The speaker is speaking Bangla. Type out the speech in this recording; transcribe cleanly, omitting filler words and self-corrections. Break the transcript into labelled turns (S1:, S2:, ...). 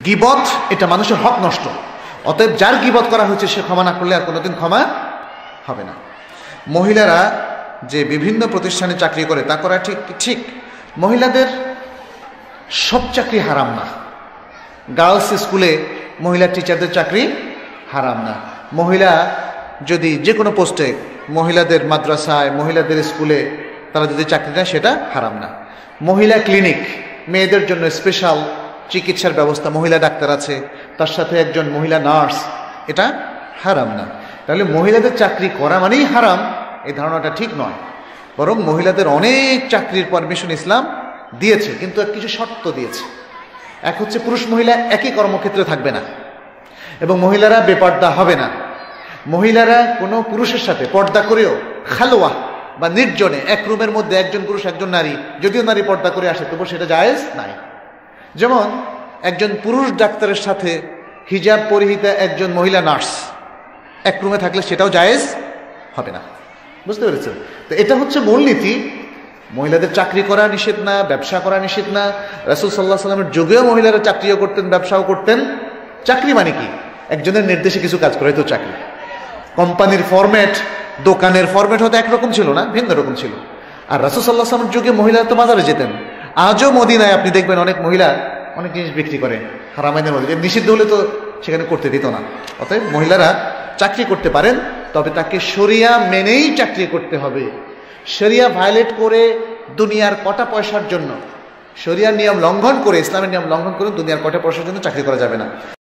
S1: গীবত এটা মানুষের হক নষ্ট। অতএব যার গীবত করা হয়েছে সে ক্ষমা না করলে আর কোনোদিন ক্ষমা হবে না। মহিলারা যে বিভিন্ন প্রতিষ্ঠানে চাকরি করে তা করা ঠিক। মহিলাদের সব চাকরি হারাম না। গার্লস স্কুলে মহিলা টিচারদের চাকরি হারাম না। মহিলা যদি যে কোনো পোস্টে, মহিলাদের মাদ্রাসায়, মহিলাদের স্কুলে তারা যদি চাকরি নেয় সেটা হারাম না। মহিলা ক্লিনিক, মেয়েদের জন্য স্পেশাল চিকিৎসার ব্যবস্থা, মহিলা ডাক্তার আছে, তার সাথে একজন মহিলা নার্স, এটা হারাম না। তাহলে মহিলাদের চাকরি করা মানেই হারাম, এই ধারণাটা ঠিক নয়। বরং মহিলাদের অনেক চাকরির পারমিশন ইসলাম দিয়েছে, কিন্তু কিছু শর্ত দিয়েছে। এক হচ্ছে পুরুষ মহিলা একই কর্মক্ষেত্রে থাকবে না, এবং মহিলারা বেপর্দা হবে না। মহিলারা কোনো পুরুষের সাথে পর্দা করেও খালোয়া বা নির্জনে এক রুমের মধ্যে একজন পুরুষ একজন নারী, যদিও নারী পর্দা করে আসে তবু সেটা জায়েজ নাই। যেমন একজন পুরুষ ডাক্তারের সাথে হিজাব পরিহিতা একজন মহিলা নার্স এক রুমে থাকলে সেটাও জায়েজ হবে না। বুঝতে পেরেছেন? তো এটা হচ্ছে মূলনীতি। মহিলাদের চাকরি করা নিষেধ না, ব্যবসা করা নিষেধ না। রাসূল সাল্লাল্লাহু আলাইহি ওয়াসাল্লামের যুগেও মহিলারা চাকরিও করতেন, ব্যবসাও করতেন। চাকরি মানে কি? একজনের নির্দেশে কিছু কাজ করে, তো চাকরি। কোম্পানির ফরম্যাট, দোকানের ফরম্যাট হয়তো একরকম ছিল না, ভিন্ন রকম ছিল। আর রাসূল সাল্লাল্লাহু আলাইহি ওয়াসাল্লামের যুগে মহিলারা তো বাজারে যেতেন। আজও মদিনায় আপনি দেখবেন অনেক মহিলা অনেক জিনিস বিক্রি করে হারামাইনের মধ্যে, নিষিদ্ধ হলে তো সেখানে করতে দিত না। অতএব মহিলারা চাকরি করতে পারেন, তবে তাকে শরিয়া মেনেই চাকরি করতে হবে। শরিয়া ভায়োলেট করে দুনিয়ার কটা পয়সার জন্য, শরিয়ার নিয়ম লঙ্ঘন করে, ইসলামের নিয়ম লঙ্ঘন করে দুনিয়ার কটা পয়সার জন্য চাকরি করা যাবে না।